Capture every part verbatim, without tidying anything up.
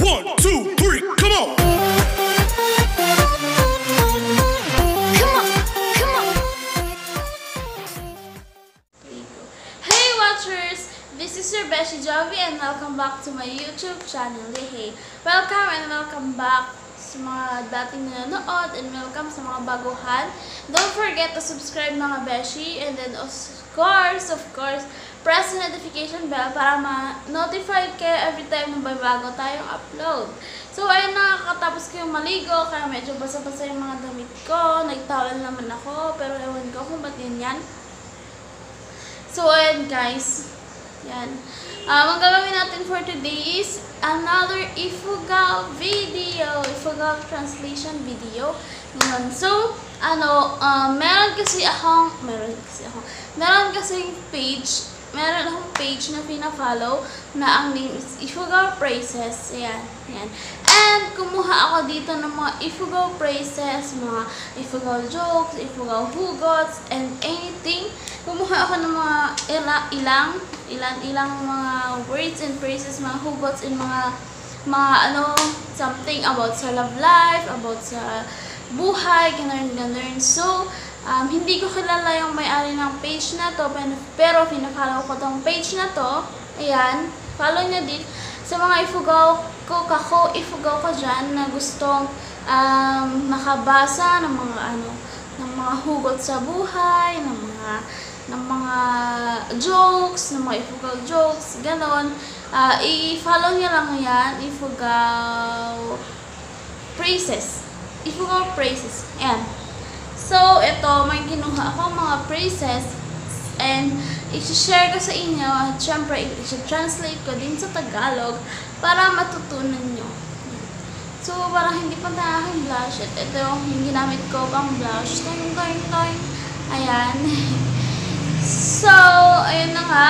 One, two, three, come on! Come on, come on! Hey watchers! This is your Beshi Jovi and welcome back to my YouTube channel. Hey, welcome and welcome back sa mga dating nanonood and welcome sa mga baguhan. Don't forget to subscribe mga Beshi and then of course, of course, press the notification bell para ma-notify kayo every time na may bago tayong upload. So, ayun na, kakatapos ko yung maligo, kaya medyo basa-basa yung mga damit ko. Nag-towel naman ako, pero ewan ko kung ba't yun yan. So, ayun guys. Yan. Um, ang gagawin natin for today is another Ifugao video. Ifugao translation video. Yan. So, ano, um, meron kasi akong, meron kasi ako, meron kasi page, meron akong page na pina-follow na ang name is Ifugao Phrases. Ayan, ayan. And kumuha ako dito ng mga Ifugao phrases, mga Ifugao jokes, Ifugao hugots, and anything. Kumuha ako ng mga ila, ilang, ilang, ilang mga words and phrases, mga hugots, and mga, mga ano, something about sa love life, about sa buhay, ganun, ganun. So, Um, hindi ko kilala yung may-ari ng page na to, pero pinafollow ko tong page na to. Ayan, follow nyo din. Sa mga Ifugao ko, kako, Ifugao ko dyan na gustong um, makabasa ng mga ano, ng mga hugot sa buhay, ng mga, ng mga jokes, ng mga Ifugao jokes, ganon. Uh, i-follow nyo lang yan, Ifugao Phrases. Ifugao Phrases. Ayan. So, ito, may kinuha ako mga phrases and i-share ko sa inyo at syempre, i-translate ko din sa Tagalog para matutunan nyo. So, para hindi pa tayo aking blush. At ito yung ginamit ko pang blush. Toing, toing, toing. Ayan. So, ayun na nga.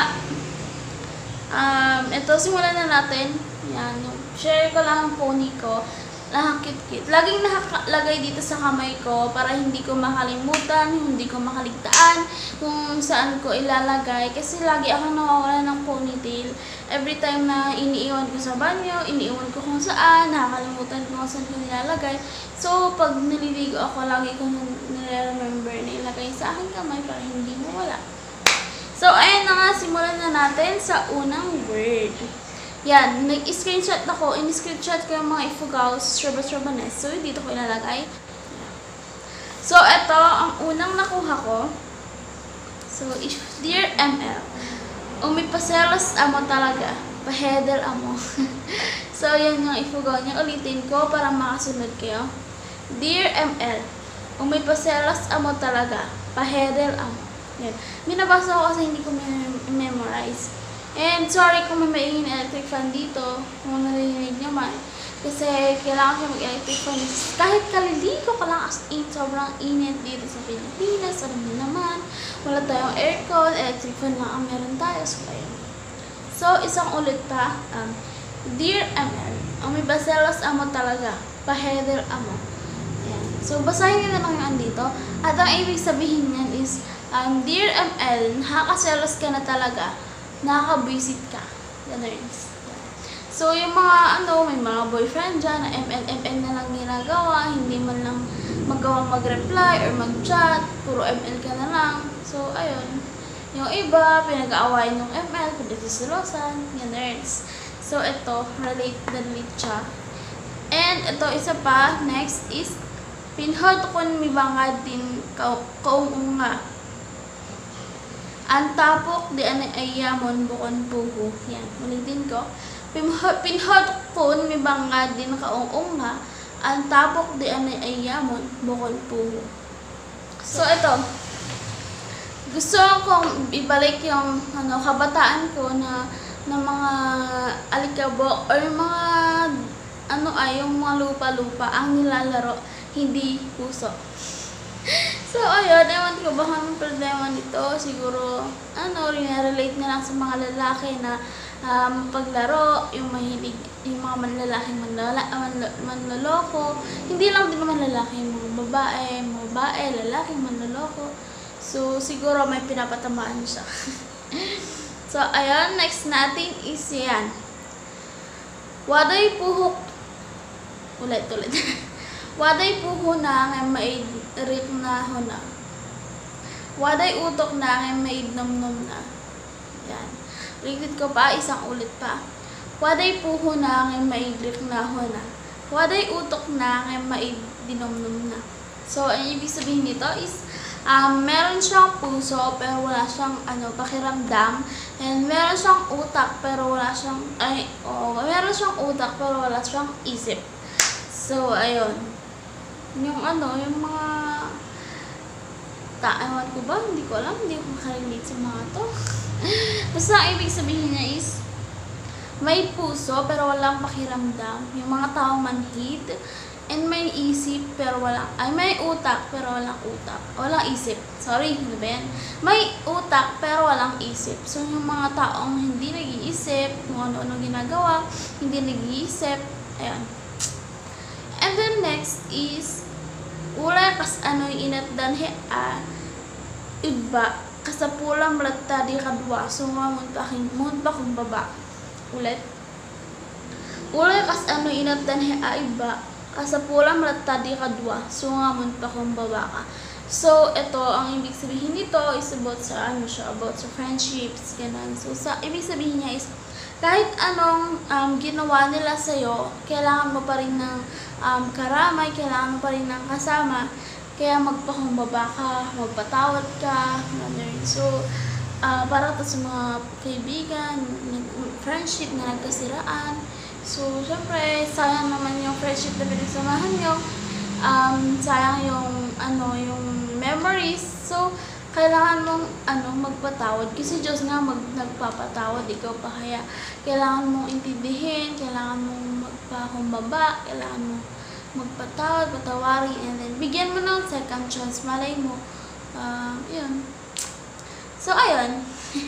Um, ito, simulan na natin. Ayan. Share ko lang ang pony ko. Nakakit-kit. Laging nakalagay dito sa kamay ko para hindi ko makalimutan, hindi ko makaligtaan kung saan ko ilalagay. Kasi lagi ako nawawala ng ponytail. Every time na iniiwan ko sa banyo, iniiwan ko kung saan, nakakalimutan ko kung saan ko nilalagay. So, pag naliligo ako, lagi ko nire-remember na ilagay sa aking kamay para hindi mawala. So, ayun na nga, simulan na natin sa unang word. Yan, nag-screenshot ako, in-screenshot ko yung mga Ifugao Shraba-Shrabanes. So, dito ko ilalagay. So, ito, ang unang nakuha ko. So, if Dear M L, umipaselos amo talaga. Paheder amo. So, yan yung Ifugao niya. Ulitin ko para makasunod kayo. Dear M L, umipaselos amo talaga. Paheder amo. Yan. Minabasa ko kasi hindi ko memorize. And sorry kung may maingin electric fan dito, kung narinig nyo man. Kasi kailangan siya mag-electric fan. Kahit kaliligo ka lang as in, sobrang init dito sa Pilipinas. Alam mo naman, wala tayong aircon, electric fan lang ang meron tayo. So, ayun. So, isang ulit pa. Um, Dear M L, umibaselos amo talaga. Paheder amo. Ayan. So, basahin nyo na lang yung andito. At ang ibig sabihin yan is, um, Dear M L, nakakaselos ka na talaga. Nakaka-visit ka. Ganun. So, yung mga, ano, may mga boyfriend dyan na M L M L na lang ginagawa, hindi man lang magawang mag-reply or mag-chat, puro M L ka na lang. So, ayun. Yung iba, pinag-aawain yung M L, pinag-sisilosan, ganun. So, ito, relate na relate siya. And, ito, isa pa, next is, pinhot ko ni bangad din kaung nga. Ang tapok di anay ayamon bukon puho. Yan, ulitin ko. Pinhot po mi bangad din kaung nga. Ang tapok di anay ayamon bukon puho. So ito. Gusto kong ibalik yung ano kabataan ko na ng mga alikabok or mga ano ay yung mga lupa-lupa ang nilalaro, hindi puso. So, ayun, ewan ko baka may problema nito. Siguro, ano, rin-relate na lang sa mga lalaki na um, paglaro, yung mahilig, yung mga manlalaking manlala, manlo, manloloko. Hindi lang din naman lalaki, yung mga babae, mga babae, lalaking manloloko. So, siguro may pinapatamaan siya. So, ayun, next natin is yan. Waday puhok, ulit ulit. Waday puho na nga mairit na huna. Waday utok na nga maidnom-nom na. Yan. Ulitin ko pa, isang ulit pa. Waday puho na nga mairit na huna. Waday utok na nga maidinom-nom na. So, ang ibig sabihin nito is, um, meron siyang puso pero wala siyang ano, pakiramdam. And meron siyang utak pero wala siyang, ay, oh, meron siyang utak pero wala siyang isip. So, ayun. Yung ano, yung mga, ta, ewan ko ba? Hindi ko alam. Hindi ko makarelate sa mga to. Basta ang ibig sabihin niya is, may puso pero walang pakiramdam. Yung mga taong manhid. And may isip pero walang, ay may utak pero walang utak. Walang isip. Sorry, ano ba yan? May utak pero walang isip. So, yung mga taong hindi nag-iisip, kung ano-ano ginagawa, hindi nag-iisip, ayun. And then next is, ulay kas ano'y inatdan he a, iba, kasapulang malata di kadwa, so nga muntakin, munta kong baba. Ulit. Ulay kas ano'y inatdan he a, iba, kasapulang malata di kadwa, so nga munta kong baba ka. So, ito, ang ibig sabihin nito is about sa, ano siya, about sa friendships, ganun. So, sa, ibig sabihin niya is, kahit anong um, ginawa nila sa'yo, kailangan mo pa rin ng um, karamay, kailangan mo pa rin ng kasama, kaya magpakumbaba ka, magpatawad ka, ganun. So, uh, para to sa mga kaibigan, friendship na nagkasiraan. So, syempre, sayang naman yung friendship na pinagsamahan nyo. Um, sayang yung, ano, yung memories. So, kailangan mong, ano, magpatawad. Kasi Diyos nga mag, nagpapatawad, ikaw pa kaya. Kailangan mong intindihin, kailangan mong magpakumbaba, kailangan mong magpatawad, patawarin, and then, bigyan mo ng second chance, malay mo. Uh, yun. So, ayun.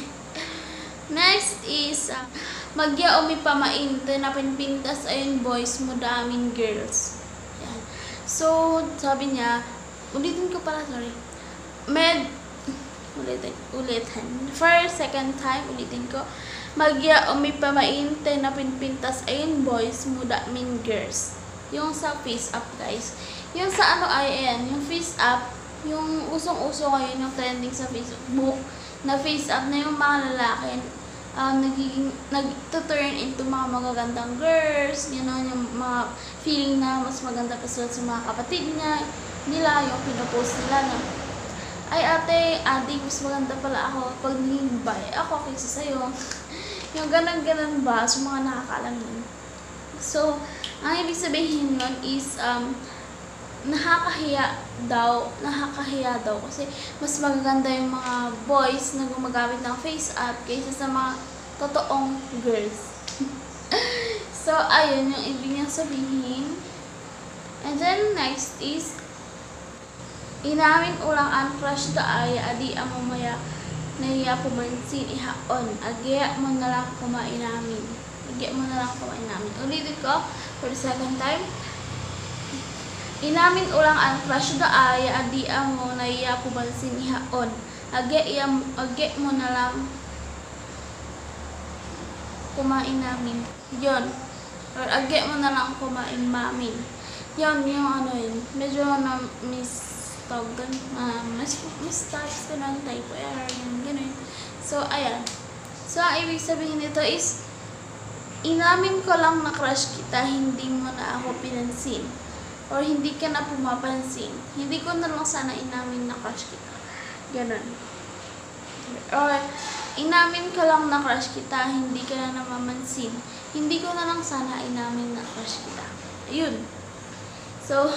Next is, uh, magya umi pamainte na pinpintas ayun boys mo daming girls. Yan. So, sabi niya, ulitin ko pala, sorry. Med, ulitin, ulitin. For second time, ulitin ko. Magya umi pamainte na pinpintas ayun boys mo daming girls. Yung sa face up, guys. Yung sa ano ay yan, yung face up, yung usong-uso ngayon, yung trending sa Facebook, na face up na yung mga lalaki, Um, nagiging, nag-turn into mga magagandang girls, gano'n, yung mga feeling na mas maganda pa sila sa mga kapatid niya, nila, yung pinopost nila na, ay ate, ate, mas maganda pala ako pag naging bay ako kaysa sa'yo. Yung ganun-ganun ba, sa mga nakakaalam yun. So, ang ibig sabihin nun is, um, nakakahiya daw, nakakahiya daw kasi mas magaganda yung mga boys na gumagamit ng face up kaysa sa mga totoong girls. So, ayun yung ibig niyang sabihin. And then, next is, inamin ulang ang crush da ay adi ang mamaya naiya pumansin ihaon. Agya mo na lang kumain namin. Agya mo na lang kumain namin. Ulitin ko for the second time. Inamin ulang ang crush da ay adi ang mo naiya pumansin ihaon. Agya, agya mo na lang kumain namin. Yun. Or agya mo na lang kumain mamin. Yun, yung ano yun. Medyo na miss tawag gan. Uh, mas, mas types ko ng typo error. Yun, ganun. So, ayan. So, ang ibig sabihin nito is, inamin ko lang na crush kita, hindi mo na ako pinansin. Or hindi ka na pumapansin. Hindi ko na lang sana inamin na crush kita. Ganun. Or, inamin ko lang na crush kita, hindi ka na namamansin. Hindi ko na lang sana inamin na crush kita. Ayun. So,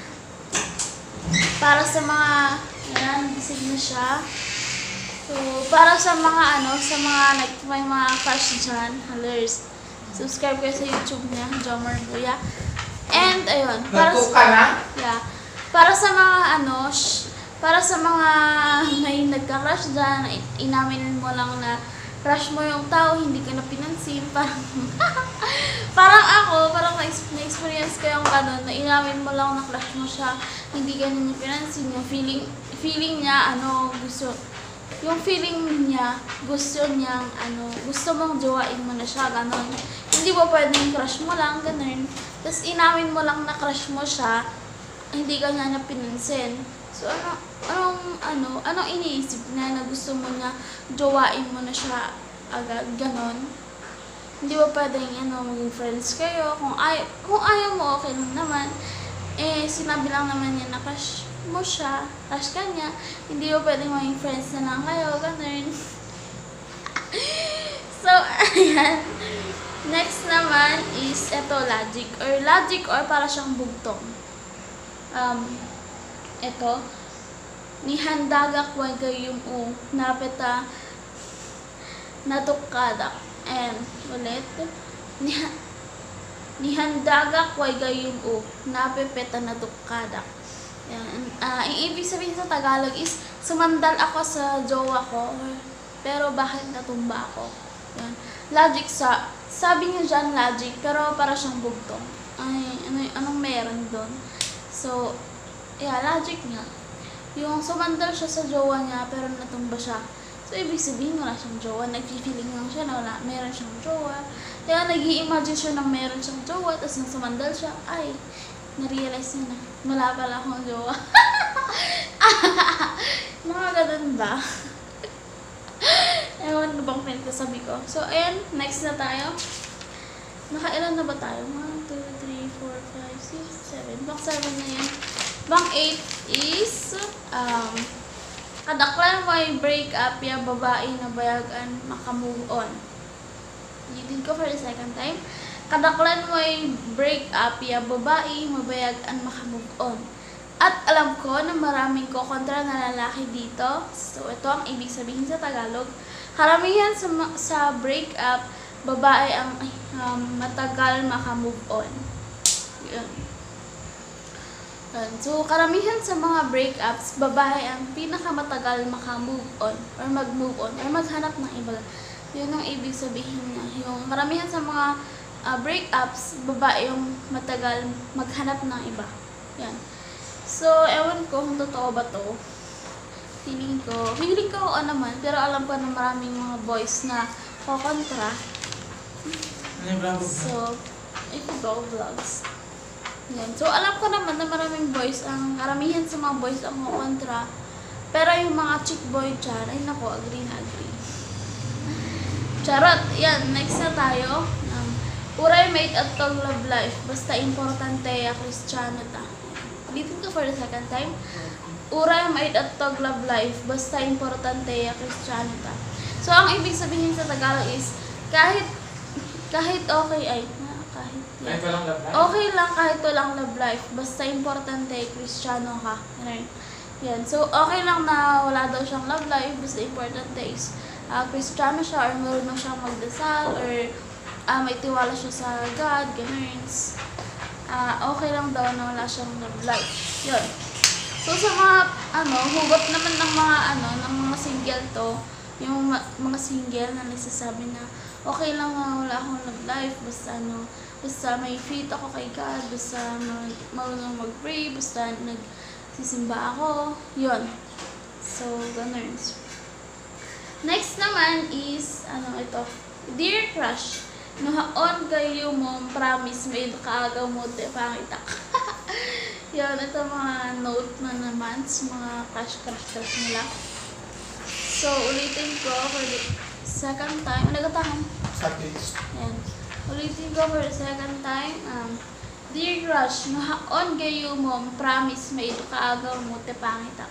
para sa mga, yan, gisig na siya. So, para sa mga ano, sa mga, like, may mga crush dyan, halers, subscribe kayo sa YouTube niya, Jomar Buya. And, ayun, para sa, yeah, para sa mga ano, sh, para sa mga may nagka-crush dyan, inamin mo lang na crush mo yung tao, hindi ka na pinansin, parang, parang ako, parang na-experience ko yung gano'n, na inamin mo lang na crush mo siya, hindi ka na pinansin, yung feeling, feeling niya, ano, gusto, yung feeling niya, gusto niyang, ano, gusto mong jowain mo na siya, gano'n. Hindi hindi ba pwedeng crush mo lang, ganun. Tapos inamin mo lang na crush mo siya, hindi ka niya na pinansin. So, ano, anong, ano, anong iniisip niya na gusto mo niya, jowain mo na siya agad, ganun. Hindi ba pwedeng, ano, maging friends kayo, kung, ay, kung ayaw mo, okay lang naman. Eh, sinabi lang naman niya na crush mo siya, crush ka niya, hindi ba pwedeng maging friends na lang kayo, ganun. So, ayan. Next naman is eto, logic. Or logic or para siyang bugtong. Um, eto. Nihandagak wagay yung u. Napeta natukadak. And, ulit. Niha, nihandagak wagay yung u. Napepeta natukadak. Yan. Uh, ang ibig sabihin sa Tagalog is, sumandal ako sa jowa ko. Pero bakit natumba ako? Yan. Logic sa, sabi niya dyan logic, pero para siyang bugtong. Ay, ano, anong meron doon? So, yeah, logic nga. Yung sumandal siya sa jowa niya, pero natumba siya. So, ibig sabihin, wala siyang jowa. Nag-feeling lang siya na wala, meron siyang jowa. Kaya nag-i-imagine siya na meron siyang jowa, tapos nang sumandal siya, ay, na-realize niya na, wala pala akong jowa. Mga ganun ba? Ewan na bang pinagsasabi ko. So, ayan. Next na tayo. Nakailan na ba tayo? one, two, three, four, five, six, seven. Bang seven na yan. Bang eight is, um, kadaklan may break up ya babae na bayagan makamove on. Ulitin ko for the second time. Kadaklan may break up ya babae mabayagan makamove on. At alam ko na maraming ko kontra na lalaki dito. So, ito ang ibig sabihin sa Tagalog. Karamihan sa, sa breakup, babae ang um, matagal makamove on. Yun. Yun. So, karamihan sa mga breakups, babae ang pinakamatagal makamove on or mag-move on or maghanap ng iba. Yun ang ibig sabihin niya. Yung karamihan sa mga uh, breakups, babae yung matagal maghanap ng iba. Yan. So, ewan ko kung totoo ba to. Feeling ko, feeling ko oo naman, pero alam ko na maraming mga boys na kukontra. So, ito go vlogs. Yan. So, alam ko naman na maraming boys, ang karamihan sa mga boys ang kukontra. Pero yung mga chick boy dyan, ay nako, agree na agree. Charot! Yan, next na tayo. Um, Uray mate at tog love life, basta importante ya Kristiyano ta. Ulitin ko for the second time. Uray mate at tog love life, basta importante ya Kristiyano ta. So, ang ibig sabihin sa Tagalog is, kahit, kahit okay ay, na, kahit, kahit walang love life? Okay lang kahit walang love life, basta importante Kristiyano ka. Yan. Yan. So, okay lang na wala daw siyang love life, basta importante is, uh, Kristiyano siya, or marunong siyang magdasal, or uh, may tiwala siya sa God, ganun. Uh, okay lang daw na wala siyang love life. Yun. So, sa mga, ano, hugot naman ng mga, ano, ng mga single to, yung ma mga single na nagsasabi na, okay lang na wala akong love life, basta, ano, basta may faith ako kay God, basta marunong mag-pray, basta nagsisimba ako, yun. So, ganun. Next naman is, ano, ito, Dear Crush, nohaon kayo mong promise may kaagaw mo te pangita. Yan, ito mga note na naman sa mga crush-crush-crush nila. So, ulitin ko for the second time. Nagatahan. Yan. Ulitin ko for the second time. Um, Dear Crush, nohaon kayo mong promise may kaagaw mo te pangita.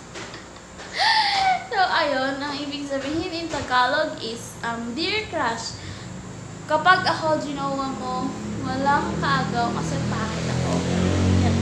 So, ayun, ang ibig sabihin in Tagalog is, um, Dear Crush, kapag ako ginawa mo, wala kang kaagaw kasi pangit ako. Yan.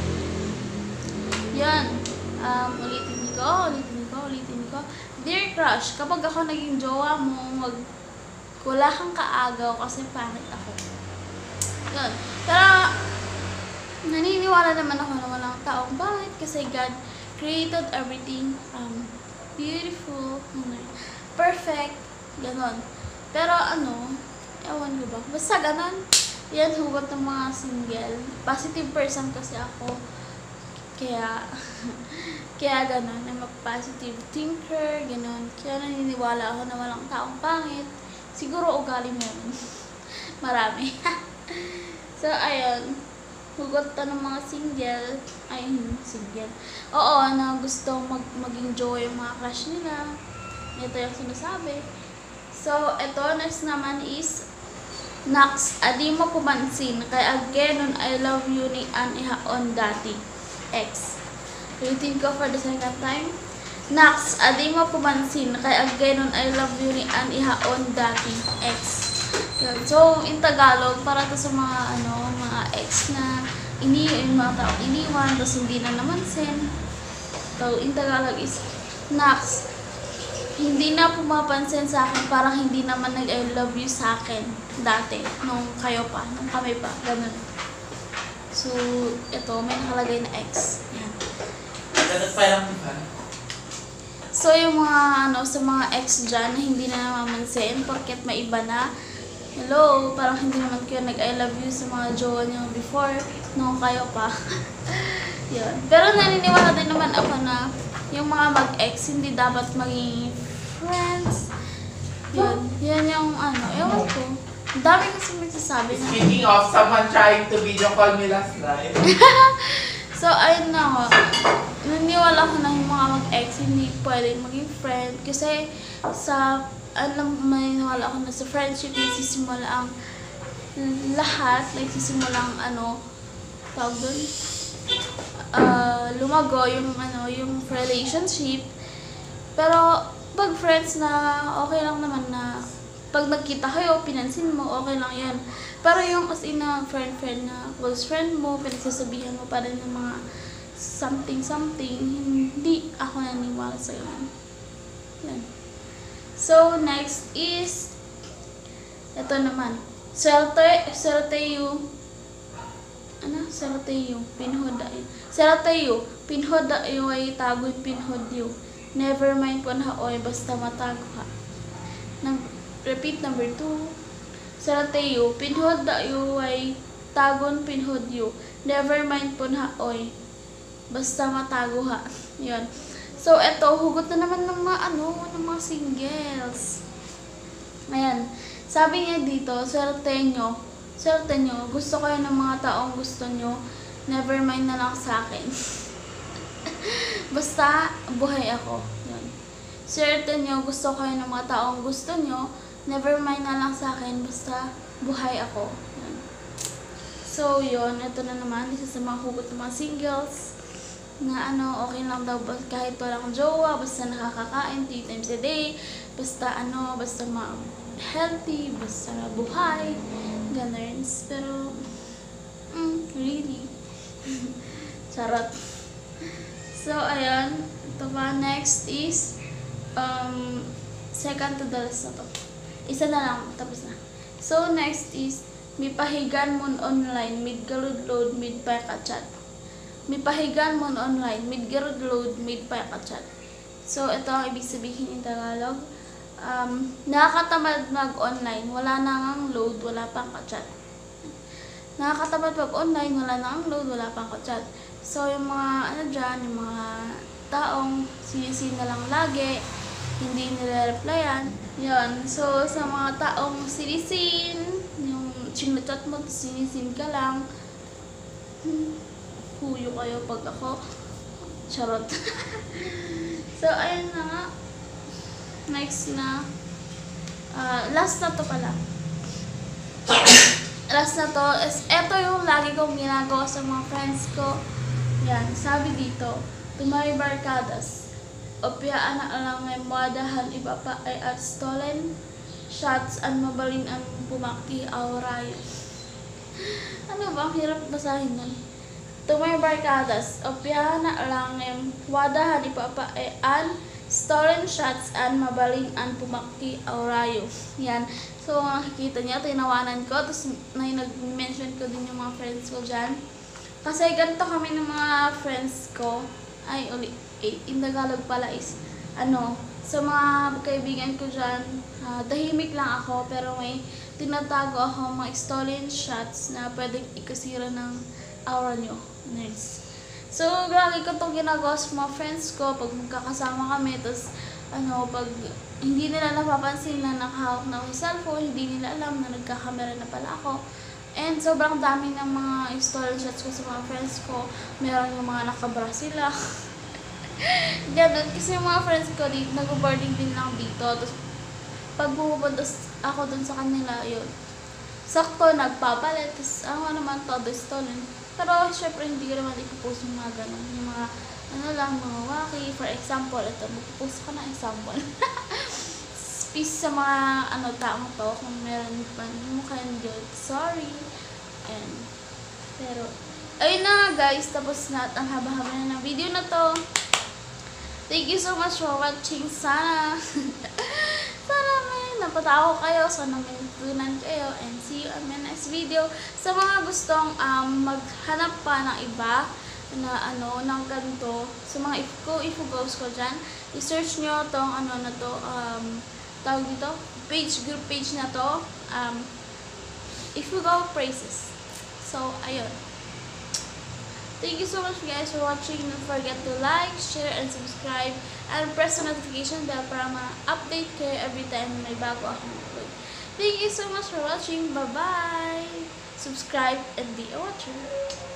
Yan. Um, ulitin ko, ulitin ko, ulitin ko. Dear Crush, kapag ako naging jowa mo, wag, wala kang kaagaw kasi pangit ako. Yan. Pero, naniniwala naman ako na walang taong pangit kasi God created everything um, beautiful, perfect, ganon. Pero ano, ewan ko ba? Basta ganon. Yan, hugot ng mga single. Positive person kasi ako. Kaya, kaya ganon. I'm a positive thinker, ganon. Kaya naniniwala ako na walang taong pangit. Siguro ugali mo yun. marami. So, ayun. Hugot ta ng mga single. Ay, single. Oo, na gusto mag maging jowa yung mga crush nila. Ito yung sinasabi. So, ito, next naman is Nax, adi mo kumansin, kay aggenon I love you ni an ihaon dati. X. Ulitin ko for the second time. Nax, adi mo kumansin, kay aggenon I love you ni an ihaon dati. X. Yun. So, in Tagalog, para to sa mga, ano, mga ex na ini yung mga tao iniwan, tapos hindi na naman sen. So, in Tagalog is, Nax, hindi na pumapansin sa akin, parang hindi naman nag-I love you sa akin dati, nung kayo pa, nung kami pa, ganun. So, ito, may nakalagay na X. Yan. Ganun pa lang ba? So, yung mga, ano, sa mga ex dyan na hindi na namamansin, porket may iba na, hello, parang hindi naman kayo nag-I love you sa mga jowa nyo before, nung kayo pa. Yun. Pero naniniwala din naman ako na yung mga mag-ex, hindi dapat maging friends. Yun. Yan yung ano, ewan ko. Ang dami kasi magsasabi na. Speaking of, someone trying to video call me last night. So, ayun na ako. Naniniwala ko na yung mga mag-ex, hindi pwedeng maging friend. Kasi sa, alam, maniniwala ako na sa friendship, nagsisimula ang lahat, nagsisimula ang ano, tawag dun, Uh, lumago yung ano yung relationship, pero pag friends na okay lang naman na pag nagkita kayo pinansin mo, okay lang yan. Pero yung as in na friend friend na close friend mo, pinagsasabihan mo pa rin ng mga something something, hindi ako naniniwala sa yun. Yan. So next is ito naman, swerte swerte yung ano, Sarateo, pinhoda yun. Sarateo, pinhoda yun ay tagoy pinhodyo. Never mind po na oy, basta matago ha. Nag repeat number two. Sarateo, pinhoda yun ay tagon pinhodyo. Never mind po na oy, basta matago ha. Yun. So, eto, hugot na naman ng mga ano, ng mga singles. Ayan. Sabi niya dito, swerte nyo, swerte nyo, gusto kayo ng mga taong gusto nyo, never mind na lang sa akin. Basta, buhay ako. Yun. Swerte nyo, gusto kayo ng mga taong gusto nyo, never mind na lang sa akin, basta buhay ako. Yun. So, yun, ito na naman, isa sa mga hugot ng mga singles, na ano, okay lang daw kahit walang jowa, basta nakakakain three times a day, basta ano, basta ma-healthy, basta buhay, ganun. Pero, mm, really. Charot. So, ayan. Ito pa, next is, um, second to the last na to. Isa na lang, tapos na. So, next is, mipahigan mon online, mid garud load, mid pa ka-chat. Mipahigan mon online, mid garud load, mid pa ka-chat. So, ito ang ibig sabihin in Tagalog. Um, nakakatamad mag-online, wala na ngang load, wala pang ka-chat. Nakakatamad mag-online, wala na ngang load, wala pang ka-chat. So, yung mga, ano dyan, yung mga taong sinisin na lang lagi, hindi nire-replyan, yun. So, sa mga taong sinisin, yung chinachat mo, sinisin ka lang, hmm, huyo kayo pag ako, charot. So, ayun na nga. Next na, uh, last na to pala. Last na to is, eto yung lagi kong ginagawa sa mga friends ko. Yan, sabi dito, tumay barkadas, opyaan na alang ay madahan iba pa ay at stolen, shots an mabalin ang pumakti aurayo. Ano ba? Ang hirap basahin nun. Tumay barkadas, opyaan na alang ay madahan iba pa ay an stolen shots and mabaling ang pumakti aurayo. Yan. So, nakikita niya, tinawanan ko. Tapos, nag-mention ko din yung mga friends ko dyan. Kasi, ganito kami ng mga friends ko. Ay, uli, eh, in Tagalog pala is, ano, sa mga kaibigan ko dyan, uh, tahimik lang ako, pero may tinatago ako mga stolen shots na pwedeng ikasira ng aura nyo. Nice. So, lagi ko itong ginagawa sa mga friends ko pag magkakasama kami. Tapos, ano, pag hindi nila napapansin na nakahawak na ako sa cellphone, hindi nila alam na nagkakamera na pala ako. And sobrang dami ng mga story chats ko sa mga friends ko. Meron yung mga nakabra sila. Ganun. Kasi yung mga friends ko dito, nag-boarding din lang dito. Tapos, pag pumupunta ako dun sa kanila, yun. Sakto, nagpapalit. Tapos, ako naman, todo stolen. Pero, syempre, hindi ko naman ipopost yung mga ganun. Yung mga, ano lang, mga waki. For example, ito, magpopost ko na example. Peace sa mga ano taong to, kung meron pa mo kayong good, sorry. And, pero, ayun na guys, tapos na at ang haba-haba na ng video na to. Thank you so much for watching. Sana, sana may napatawa kayo, sana may natutunan kayo, and see you on my next video. Sa mga gustong um, maghanap pa ng iba, na ano, ng ganito, sa mga if ko, if goes ko dyan, i-search nyo tong ano na to, um, tawag dito, page, group page na to, um, if you go praises. So, ayun. Thank you so much guys for watching. Don't forget to like, share, and subscribe, and press the notification bell para ma-update kayo every time may bago akong upload. Thank you so much for watching. Bye-bye! Subscribe and be a watcher.